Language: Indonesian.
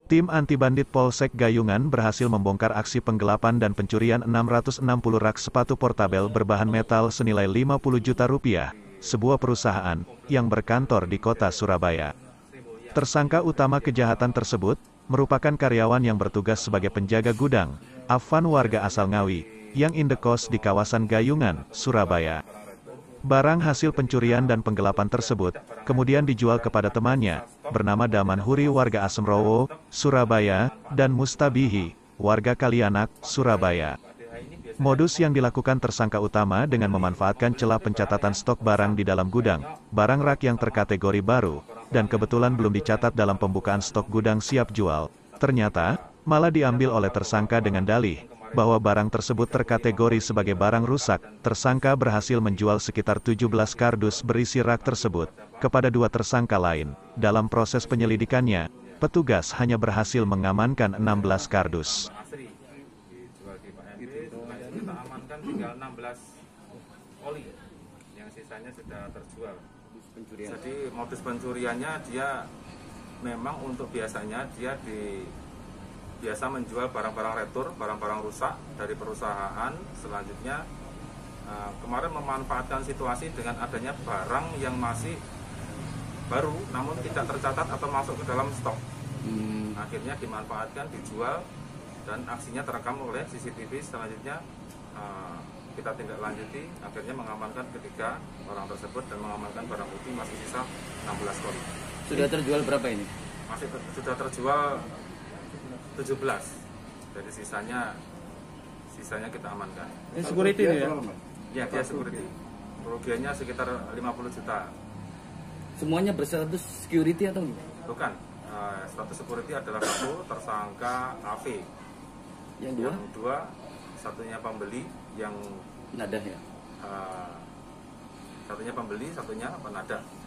Tim anti-bandit Polsek Gayungan berhasil membongkar aksi penggelapan dan pencurian 660 rak sepatu portabel berbahan metal senilai 50 juta rupiah, sebuah perusahaan yang berkantor di kota Surabaya. Tersangka utama kejahatan tersebut merupakan karyawan yang bertugas sebagai penjaga gudang, Afan, warga asal Ngawi, yang indekos di kawasan Gayungan, Surabaya. Barang hasil pencurian dan penggelapan tersebut kemudian dijual kepada temannya, bernama Daman Huri, warga Asemrowo, Surabaya, dan Mustabihi, warga Kalianak, Surabaya. Modus yang dilakukan tersangka utama dengan memanfaatkan celah pencatatan stok barang di dalam gudang, barang rak yang terkategori baru, dan kebetulan belum dicatat dalam pembukaan stok gudang siap jual, ternyata malah diambil oleh tersangka dengan dalih bahwa barang tersebut terkategori sebagai barang rusak. Tersangka berhasil menjual sekitar 17 kardus berisi rak tersebut kepada dua tersangka lain. Dalam proses penyelidikannya, petugas hanya berhasil mengamankan 16 kardus. Kita amankan tinggal 16 oli, yang sisanya sudah terjual. Jadi modus pencuriannya dia memang untuk biasanya dia biasa menjual barang-barang retur, barang-barang rusak dari perusahaan. Selanjutnya kemarin memanfaatkan situasi dengan adanya barang yang masih baru namun tidak tercatat atau masuk ke dalam stok. Akhirnya dimanfaatkan, dijual, dan aksinya terekam oleh CCTV. Selanjutnya kita tindak lanjuti, akhirnya mengamankan ketiga orang tersebut dan mengamankan barang bukti masih sisa 16 koli. Sudah terjual berapa ini? Masih sudah terjual 17. Dari sisanya kita amankan. Ini security ya? Ya, dia security. Kerugiannya sekitar 50 juta. Semuanya berstatus security atau gimana? Bukan. Status security adalah satu tersangka AV. Yang dua satunya pembeli yang nadah ya? satunya pembeli, satunya penadah.